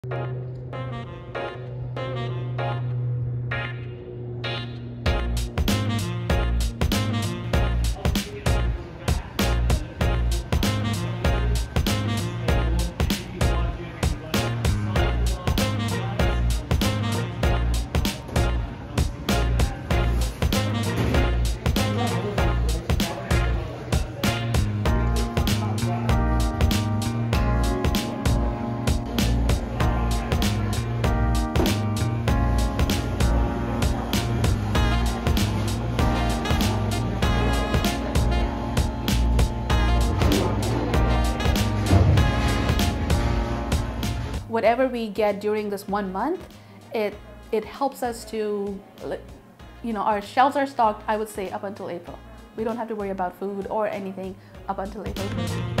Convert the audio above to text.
Whatever we get during this 1 month, it helps us to, our shelves are stocked, I would say, up until April. We don't have to worry about food or anything up until April.